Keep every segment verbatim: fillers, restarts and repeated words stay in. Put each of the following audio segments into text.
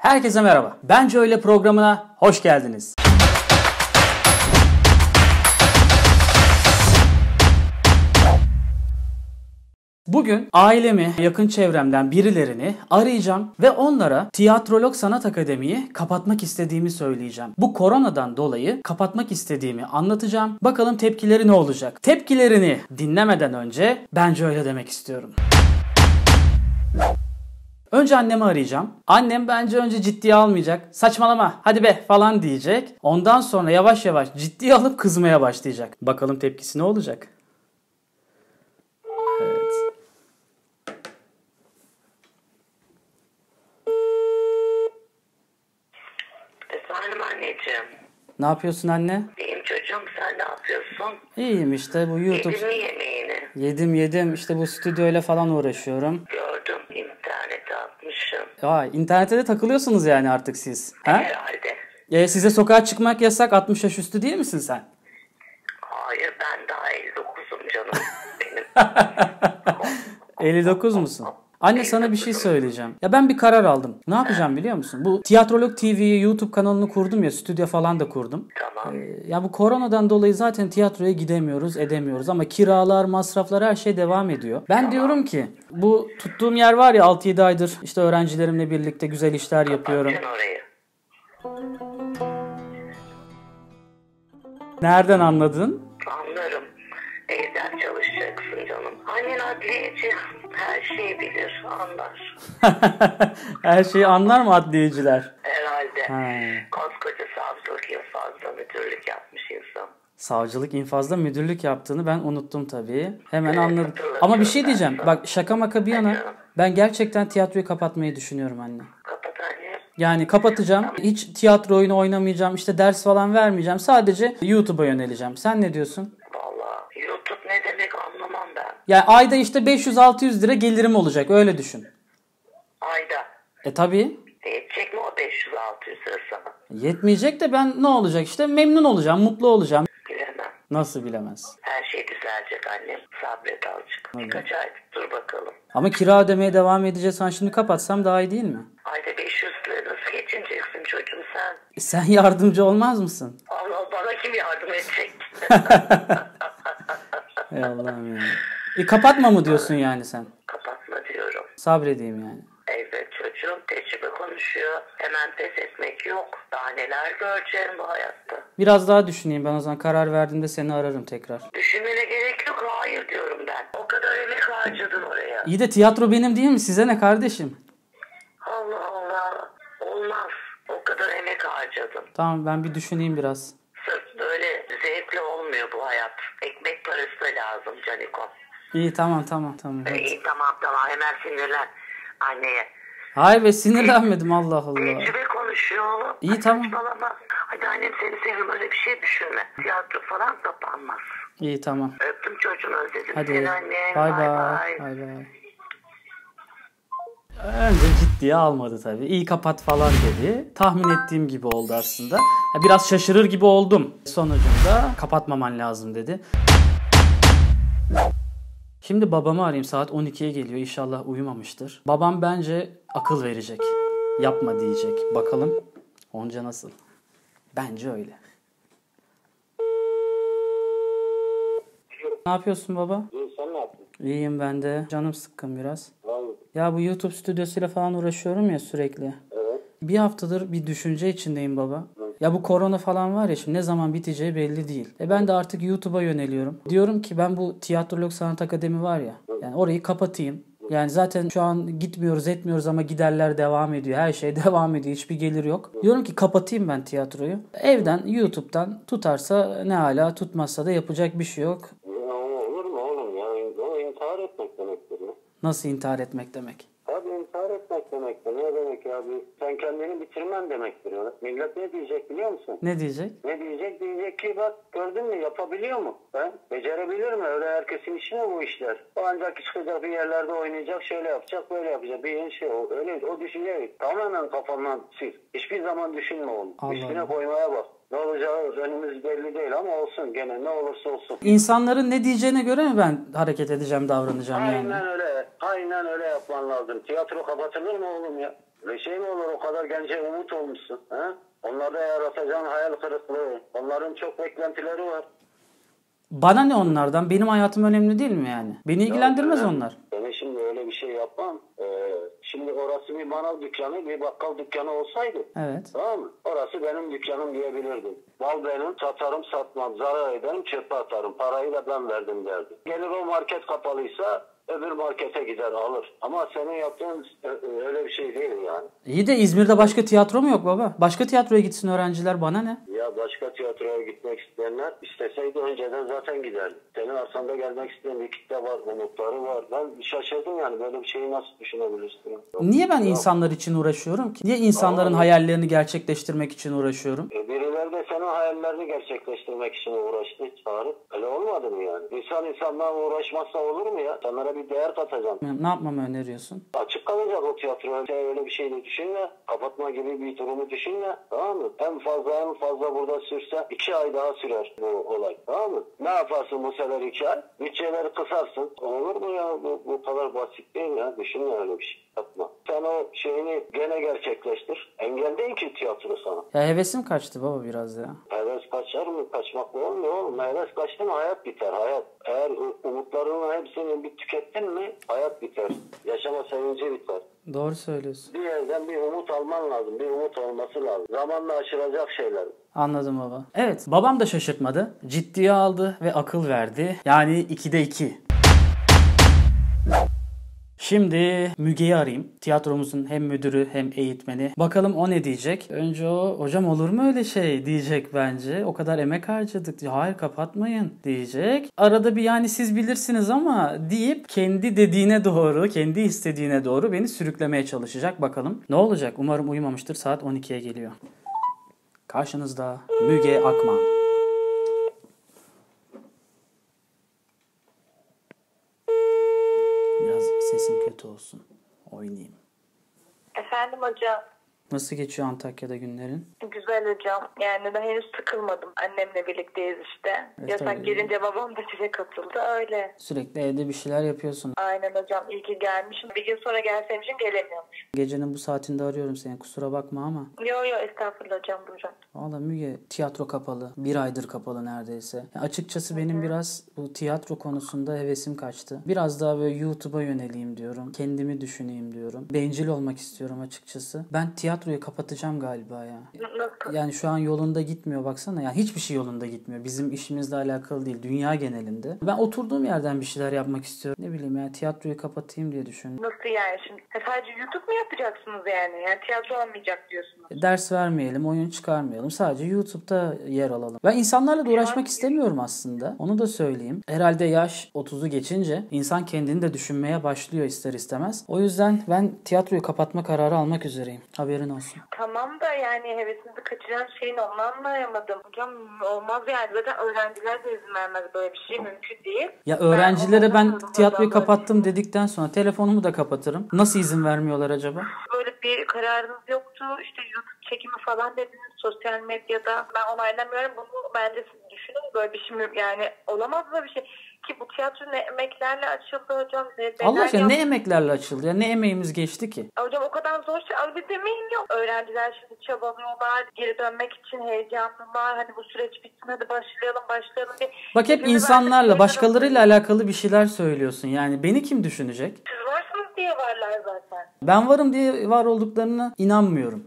Herkese merhaba. Bence Öyle programına hoş geldiniz. Bugün ailemi, yakın çevremden birilerini arayacağım ve onlara Tiyatrolog Sanat Akademi'yi kapatmak istediğimi söyleyeceğim. Bu koronadan dolayı kapatmak istediğimi anlatacağım. Bakalım tepkileri ne olacak? Tepkilerini dinlemeden önce bence öyle demek istiyorum. Önce annemi arayacağım. Annem bence önce ciddiye almayacak. Saçmalama hadi be falan diyecek. Ondan sonra yavaş yavaş ciddiye alıp kızmaya başlayacak. Bakalım tepkisi ne olacak? Evet. Efendim anneciğim. Ne yapıyorsun anne? İyiyim çocuğum, sen ne yapıyorsun? İyiyim işte bu YouTube. Yedin mi yemeğini? Yedim yedim işte bu stüdyoyla falan uğraşıyorum. Gördüm, internete atmışım. Aa, internette de takılıyorsunuz yani artık siz. Ha? Herhalde. E, size sokağa çıkmak yasak, altmış yaş üstü değil misin sen? Hayır, ben daha elli dokuzum canım benim. elli dokuz musun? Anne sana bir şey söyleyeceğim. Ya ben bir karar aldım. Ne yapacağım biliyor musun? Bu Tiyatrolog T V'yi, YouTube kanalını kurdum ya, stüdyo falan da kurdum. Tamam. Ee, ya bu koronadan dolayı zaten tiyatroya gidemiyoruz, edemiyoruz ama kiralar, masraflar her şey devam ediyor. Ben tamam. diyorum ki bu tuttuğum yer var ya altı yedi aydır işte öğrencilerimle birlikte güzel işler yapıyorum. Orayı. Nereden anladın? Anlarım. Evden çalışacaksın canım. Annen adliyeci, her şeyi bilir, anlar. Her şeyi anlar mı adliyeciler? Herhalde. He. Koskoca savcılık infazda müdürlük yapmış insan. Savcılık infazda müdürlük yaptığını ben unuttum tabii. Hemen Evet, anladım. Ama bir şey diyeceğim. Bak şaka maka bir yana ben gerçekten tiyatroyu kapatmayı düşünüyorum anne. Kapat anne. Yani kapatacağım. Hiç tiyatro oyunu oynamayacağım. İşte ders falan vermeyeceğim. Sadece YouTube'a yöneleceğim. Sen ne diyorsun? Vallahi YouTube ne demek anlamam ben. Yani ayda işte beş yüz altı yüz lira gelirim olacak. Öyle düşün. Ayda. E tabii. Yetecek mi o beş yüz altı yüz lira sana? Yetmeyecek de ben ne olacak işte memnun olacağım, mutlu olacağım. Bilemem. Nasıl bilemez? Her şey düzelecek annem. Sabret azıcık. Tabii. Birkaç ay dur bakalım. Ama kira ödemeye devam edeceğiz. Sen şimdi kapatsam daha iyi değil mi? Ayda beş yüz lira nasıl geçineceksin çocuğum sen? E sen yardımcı olmaz mısın? Allah, bana kim yardım edecek? Ey Allah'ım ya. E kapatma mı diyorsun yani sen? Kapatma diyorum. Sabredeyim yani. Evet çocuğum, tecrübe konuşuyor. Hemen pes etmek yok. Daha neler göreceğim bu hayatta. Biraz daha düşüneyim, ben o zaman karar verdiğimde seni ararım tekrar. Düşünmene gerek yok, hayır diyorum ben. O kadar emek harcadın oraya. İyi de tiyatro benim değil mi? Size ne kardeşim? Allah Allah. Olmaz. O kadar emek harcadın. Tamam, ben bir düşüneyim biraz. Sırf böyle zevkli olmuyor bu hayat. Ekmek parası da lazım Canikom. İyi tamam tamam tamam. Ee, Hadi. iyi tamam tamam, hemen sinirlen anneye. Hayır be, sinirlenmedim, Allah Allah. Tecrübe konuşuyor oğlum. İyi tamam. Saçmalama. Hadi annem seni seviyorum, öyle bir şey düşünme. Tiyatro falan kapanmaz. İyi tamam. Öptüm çocuğum, özledim Hadi. seni annem. Bay bay. Bay bay. Önce ciddiye almadı tabii. İyi kapat falan dedi. Tahmin ettiğim gibi oldu aslında. Biraz şaşırır gibi oldum. Sonucunda kapatmaman lazım dedi. Şimdi babamı arayayım, saat on ikiye geliyor. İnşallah uyumamıştır. Babam bence akıl verecek. Yapma diyecek. Bakalım onca nasıl? Bence öyle. Ne yapıyorsun baba? İyi, sen ne yaptın? İyiyim ben de. Canım sıkkın biraz. Vallahi. Ya bu YouTube stüdyosuyla falan uğraşıyorum ya sürekli. Evet. Bir haftadır bir düşünce içindeyim baba. Ya bu korona falan var ya, şimdi ne zaman biteceği belli değil. E ben de artık YouTube'a yöneliyorum. Diyorum ki ben bu Tiyatrolog Sanat Akademi var ya, yani orayı kapatayım. Yani zaten şu an gitmiyoruz etmiyoruz ama giderler devam ediyor. Her şey devam ediyor. Hiçbir gelir yok. Diyorum ki kapatayım ben tiyatroyu. Evden, YouTube'dan tutarsa ne hala, tutmazsa da yapacak bir şey yok. Ya, olur mu oğlum? Yani o intihar etmek demektir mi? Nasıl intihar etmek demek? Abi intihar etmek demektir. Ne demek ya? Bir, sen kendini bitirmen demektir. Ya. Millet ne diyecek biliyor musun? Ne diyecek? Ne diyecek? Diyecek ki bak gördün mü, yapabiliyor mu? Ben becerebilir mi? Öyle herkesin işi mi bu işler? O ancak çıkacak bir yerlerde oynayacak, şöyle yapacak, böyle yapacak. Bir şey o. Öyle o düşünceyi tamamen kafandan sil. Hiçbir zaman düşünme oğlum. Allah Üstüne Allah. koymaya bak. Ne olacağı önümüz belli değil ama olsun, gene ne olursa olsun. İnsanların ne diyeceğine göre mi ben hareket edeceğim, davranacağım yani? Aynen öyle. Aynen öyle yapman lazım. Tiyatro kapatılır mı oğlum ya? Öyle şey mi olur? O kadar gence umut olmuşsun. He? Onlarda yaratacağın hayal kırıklığı. Onların çok beklentileri var. Bana ne onlardan? Benim hayatım önemli değil mi yani? Beni ilgilendirmez Ya, onlar. Ben şimdi öyle bir şey yapmam. Ee, şimdi orası bir manav dükkanı, bir bakkal dükkanı olsaydı. Evet. Tamam mı? Orası benim dükkanım diyebilirdim. Mal benim, satarım satmam, zarar ederim, çöpe atarım. Parayı da ben verdim derdim. Gelir o market kapalıysa öbür markete gider alır. Ama senin yaptığın öyle bir şey değil yani. İyi de İzmir'de başka tiyatro mu yok baba? Başka tiyatroya gitsin öğrenciler, bana ne? Ya başka tiyatroya gitmek isteyenler isteseydi önceden zaten giderdi. Senin arsanda gelmek isteyen bir kitle var, umutları var. Ben şaşırdım yani, böyle bir şeyi nasıl düşünebilirsin? Niye ben Yok. insanlar için uğraşıyorum ki? Niye insanların Aa, hayallerini gerçekleştirmek için uğraşıyorum? E birileri de senin hayallerini gerçekleştirmek için uğraştı Tarık. Öyle olmadı mı yani? İnsan insanlarla uğraşmazsa olur mu ya? Sanlara bir değer katacağım. Ne yapmamı öneriyorsun? Açık kalacak o tiyatro. Sen öyle bir şeyini düşünme. Kapatma gibi bir durumu düşünme. Tamam mı? En fazla en fazla burada sürse iki ay daha sürer bu olay. Tamam mı? Ne yaparsın bu sefer iki ay? Bütçeleri kısarsın. Olur mu ya? Bu, bu kadar basit değil ya. Düşünme öyle bir şey. Yapma. Sen o şeyini gene gerçekleştir. Engel değil ki tiyatro sana. Ya hevesim kaçtı baba biraz ya. Heves kaçar mı? Kaçmakla olmuyor oğlum. Heves kaçtı mı hayat biter. Hayat. Eğer umutlarının hepsini bir tükettin mi hayat biter. Yaşama sevinci biter. Doğru söylüyorsun. Bir yerden bir umut alman lazım. Bir umut olması lazım. Zamanla aşılacak şeyler. Anladım baba. Evet, babam da şaşırtmadı. Ciddiye aldı ve akıl verdi. Yani ikide iki. Şimdi Müge'yi arayayım. Tiyatromuzun hem müdürü hem eğitmeni. Bakalım o ne diyecek? Önce o, hocam olur mu öyle şey diyecek bence. O kadar emek harcadık. Hayır kapatmayın diyecek. Arada bir yani siz bilirsiniz ama deyip kendi dediğine doğru, kendi istediğine doğru beni sürüklemeye çalışacak. Bakalım ne olacak? Umarım uyumamıştır. Saat on ikiye geliyor. Karşınızda Müge Akman. Biraz sesim kötü olsun. Oynayayım. Efendim hocam. Nasıl geçiyor Antakya'da günlerin? Güzel hocam. Yani ben henüz sıkılmadım. Annemle birlikteyiz işte. Evet, Yasak tabii. gelince babam da size katıldı. Öyle. Sürekli evde bir şeyler yapıyorsun. Aynen hocam. İyi ki gelmişim. Bir gün sonra gelseymişim gelemiyormuş. Gecenin bu saatinde arıyorum seni. Kusura bakma ama. Yo yo estağfurullah hocam buyurun. Valla Müge, tiyatro kapalı. Bir aydır kapalı neredeyse. Ya açıkçası benim biraz bu tiyatro konusunda hevesim kaçtı. Biraz daha böyle YouTube'a yöneleyim diyorum. Kendimi düşüneyim diyorum. Bencil olmak istiyorum açıkçası. Ben tiyatroyu kapatacağım galiba ya. Nasıl? Yani şu an yolunda gitmiyor baksana. Yani hiçbir şey yolunda gitmiyor. Bizim işimizle alakalı değil. Dünya genelinde. Ben oturduğum yerden bir şeyler yapmak istiyorum. Ne bileyim ya, tiyatroyu kapatayım diye düşünüyorum. Nasıl yani şimdi? Ha, sadece YouTube mu yapacaksınız yani? Yani tiyatro olmayacak diyorsunuz. Ders vermeyelim, oyun çıkarmayalım. Sadece YouTube'da yer alalım. Ben insanlarla da uğraşmak istemiyorum aslında. Onu da söyleyeyim. Herhalde yaş otuzu geçince insan kendini de düşünmeye başlıyor ister istemez. O yüzden ben tiyatroyu kapatma kararı almak üzereyim. Haberin olsun. Tamam da yani hevesinizi kaçıran şeyin onu anlayamadım. Hocam olmaz yani. Zaten öğrenciler de izin vermez, böyle bir şey mümkün değil. Ya öğrencilere ben ondan tiyatroyu hocam kapattım dedikten sonra telefonumu da kapatırım. Nasıl izin vermiyorlar acaba? Böyle bir kararınız yoktu. İşte YouTube çekimi falan dediniz sosyal medyada. Ben onaylamıyorum. Bunu bence siz düşünün. Böyle bir şey mi- yani olamaz böyle bir şey. Ki bu tiyatro ne emeklerle açıldı hocam. Ne Allah aşkına neler ne yap- emeklerle açıldı ya? Ne emeğimiz geçti ki? Hocam o kadar zor şey. Abi bir demeyin yok. Öğrenciler şimdi çabalıyorlar. Geri dönmek için heyecanlılar. Hani bu süreç bitsin hadi başlayalım başlayalım. Bir, Bak hep hepimiz insanlarla, artık başkalarıyla alakalı bir şeyler söylüyorsun. Yani beni kim düşünecek? siz varsınız diye varlar zaten. Ben varım diye var olduklarına inanmıyorum.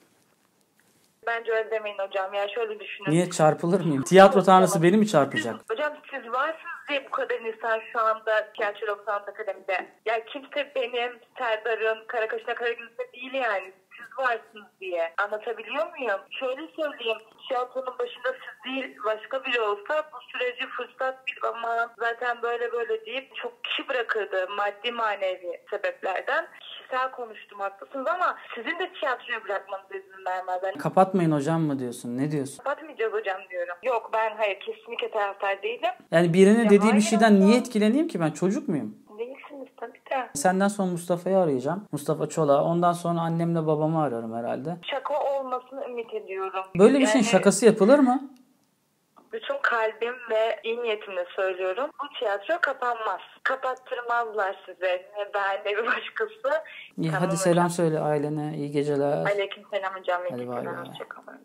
Bence öyle demeyin hocam. Ya şöyle düşünün. Niye, çarpılır mıyım? Tiyatro tanrısı beni mi çarpacak? Hocam siz varsınız diye bu kadar insan şu anda Tiyatro Sanat Akademi'de. Ya kimse benim, Serdar'ın, Karakaş'ın, Karagöz'ün değil yani. Siz varsınız diye. Anlatabiliyor muyum? Şöyle söyleyeyim. Tiyatronun başında siz değil başka biri olsa bu süreci fırsat bil ama zaten böyle böyle deyip çok kişi bırakırdı maddi manevi sebeplerden. Kişisel konuştum haklısınız ama sizin de tiyatroyu bırakmanıza izin vermez. Yani Kapatmayın hocam mı diyorsun? Ne diyorsun? kapatmayacağız hocam diyorum. Yok ben hayır kesinlikle taraftar değilim. Yani birinin Ya dediği bir hayır şeyden hocam. niye etkileneyim ki, ben çocuk muyum? Değilsiniz tabii de. Senden sonra Mustafa'yı arayacağım. Mustafa Çolak'ı. Ondan sonra annemle babamı ararım herhalde. Şaka olmasını ümit ediyorum. Böyle bir şeyin Yani şakası yapılır mı? bütün kalbim ve iyi niyetimle söylüyorum. Bu tiyatro kapanmaz. kapattırmazlar size. Ne ben ne bir başkası. İyi, Tamam hadi hocam. selam söyle ailene. İyi geceler. Aleykümselam hocam. Hadi bay bay. Hoşçakalın.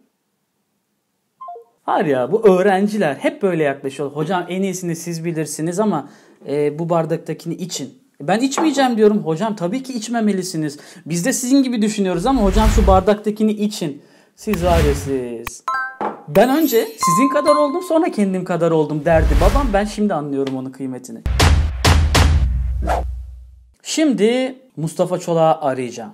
Var ya, bu öğrenciler hep böyle yaklaşıyor. Hocam en iyisini siz bilirsiniz ama e, bu bardaktakini için. Ben içmeyeceğim diyorum. Hocam tabii ki içmemelisiniz. Biz de sizin gibi düşünüyoruz ama hocam şu bardaktakini için. Siz var ya siz. Ben önce sizin kadar oldum, sonra kendim kadar oldum derdi babam. Ben şimdi anlıyorum onun kıymetini. Şimdi Mustafa Çolak'ı arayacağım.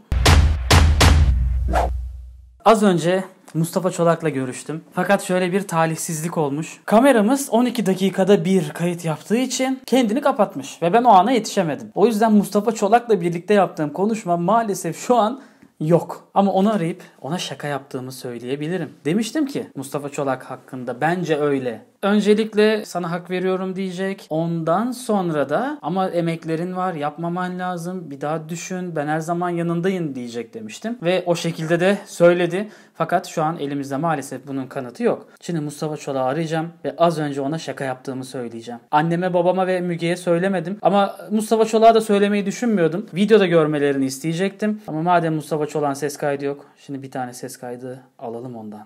Az önce Mustafa Çolak'la görüştüm. Fakat şöyle bir talihsizlik olmuş. Kameramız on iki dakikada bir kayıt yaptığı için kendini kapatmış. Ve ben o ana yetişemedim. O yüzden Mustafa Çolak'la birlikte yaptığım konuşma maalesef şu an yok. Ama onu arayıp ona şaka yaptığımı söyleyebilirim. Demiştim ki Mustafa Çolak hakkında bence öyle. Öncelikle sana hak veriyorum diyecek. Ondan sonra da ama emeklerin var, yapmaman lazım. Bir daha düşün, ben her zaman yanındayım diyecek demiştim. Ve o şekilde de söyledi. Fakat şu an elimizde maalesef bunun kanıtı yok. Şimdi Mustafa Çolak'ı arayacağım ve az önce ona şaka yaptığımı söyleyeceğim. Anneme, babama ve Müge'ye söylemedim. Ama Mustafa Çolak'a da söylemeyi düşünmüyordum. Videoda görmelerini isteyecektim. Ama madem Mustafa Çolak'ın ses kaydı yok. Şimdi bir tane ses kaydı alalım ondan.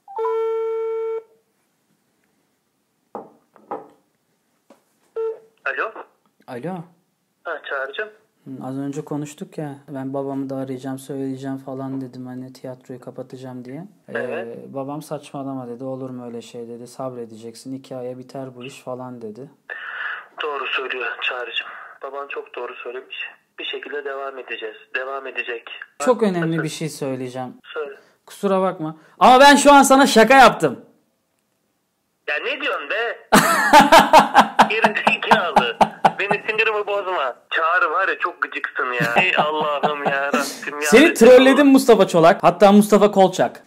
Alo. Alo. Ha, Çağrı'cığım. Az önce konuştuk ya, ben babamı da arayacağım söyleyeceğim falan dedim, hani tiyatroyu kapatacağım diye. Evet. Ee, babam saçmalama dedi, olur mu öyle şey dedi, sabredeceksin, iki aya biter bu iş falan dedi. Doğru söylüyor Çağrı'cığım. Baban çok doğru söylemiş. Bir şekilde devam edeceğiz. Devam edecek. Çok önemli bir şey söyleyeceğim. Söyle. Kusura bakma. Ama ben şu an sana şaka yaptım. Ya ne diyorsun be? Gerizekalı. Beni sinirimi bozma. Çağrı var ya, çok gıcıksın ya. Ey Allah'ım ya Rabbim ya. Seni trolledim Mustafa Çolak. Hatta Mustafa Kolçak.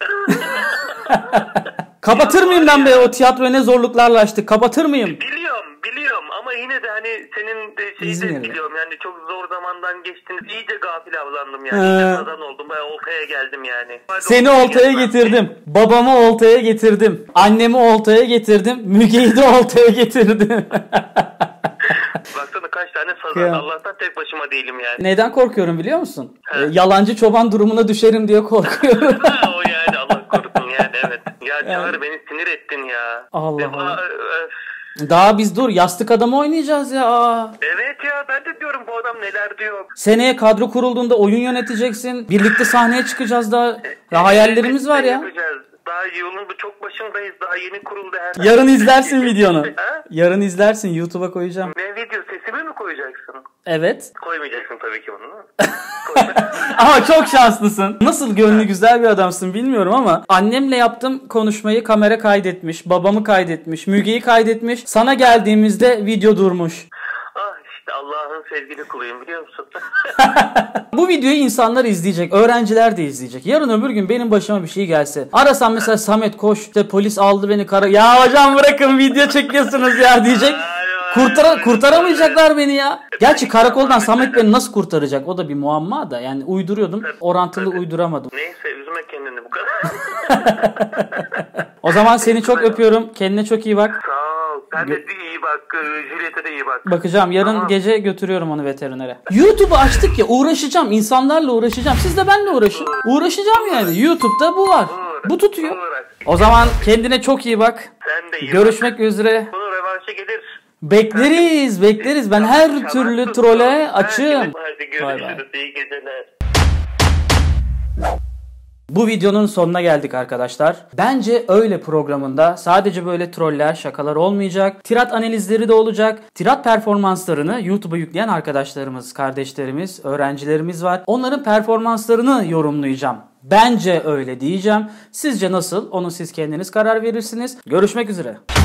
Kapatır mıyım ben be, o tiyatroya ne zorluklarla açtık. Kapatır mıyım? Biliyorum biliyorum ama yine de hani senin de şeyi İzmir'de. de biliyorum yani, çok zor zamandan geçtiniz. İyice gafil avlandım yani. He. İyice nadan oldum. Bayağı oltaya geldim yani. Hadi Seni oltaya oltaya gelmem. getirdim. Babamı oltaya getirdim. Annemi oltaya getirdim. Müge'yi de oltaya getirdim. Baksana kaç tane sazan. Ya. Allah'tan tek başıma değilim yani. Neden korkuyorum biliyor musun? Ee, yalancı çoban durumuna düşerim diye korkuyorum. Ha, o yani Allah korusun yani, evet. Ya Yani. Çağrı, beni sinir ettin ya. Allah Ve- Allah. Aa, öf. Daha biz dur, yastık adamı oynayacağız ya. Aa. Evet ya, ben de diyorum bu adam neler diyor. Seneye kadro kurulduğunda oyun yöneteceksin. Birlikte sahneye çıkacağız daha. Ya hayallerimiz var ya. Yapacağız. Daha yolun bu çok başındayız. Daha yeni kuruldu her. Yarın izlersin videonu. Ha? Yarın izlersin, YouTube'a koyacağım. Ne video, sesimi mi koyacaksın? Evet. Koymayacaksın tabii ki bunu. Koyma. Ama çok şanslısın. Nasıl gönlü güzel bir adamsın bilmiyorum ama annemle yaptığım konuşmayı kamera kaydetmiş, babamı kaydetmiş, Müge'yi kaydetmiş. Sana geldiğimizde video durmuş. Ah işte Allah'ın sevgili kuluyum, biliyor musun? Bu videoyu insanlar izleyecek, öğrenciler de izleyecek. Yarın öbür gün benim başıma bir şey gelse, arasam mesela Samet koş işte polis aldı beni kara... Ya hocam bırakın video çekiyorsunuz ya diyecek. Kurtara, kurtaramayacaklar beni ya. Gerçi karakoldan Samet beni nasıl kurtaracak? O da bir muamma da. Yani uyduruyordum. Orantılı uyduramadım. Neyse, üzme kendini bu kadar. O zaman seni çok öpüyorum. Kendine çok iyi bak. Sağ ol. Sen de iyi bak. Juliet'e de iyi bak. Bakacağım. Yarın Tamam. gece götürüyorum onu veterinere. YouTube'u açtık ya, uğraşacağım. İnsanlarla uğraşacağım. Siz de benimle uğraşın. Uğraşacağım yani. YouTube'da bu var. Uğraş, Bu tutuyor. uğraş. O zaman kendine çok iyi bak. Sen de iyi Görüşmek üzere. bak. Bunu revanşa gelir. Bekleriz, bekleriz. Ben her türlü trole açığım. Hadi Bay bay. görüşürüz. İyi geceler. Bu videonun sonuna geldik arkadaşlar. Bence öyle programında sadece böyle troller, şakalar olmayacak. Tirat analizleri de olacak. Tirat performanslarını YouTube'a yükleyen arkadaşlarımız, kardeşlerimiz, öğrencilerimiz var. Onların performanslarını yorumlayacağım. Bence öyle diyeceğim. Sizce nasıl? Onu siz kendiniz karar verirsiniz. Görüşmek üzere.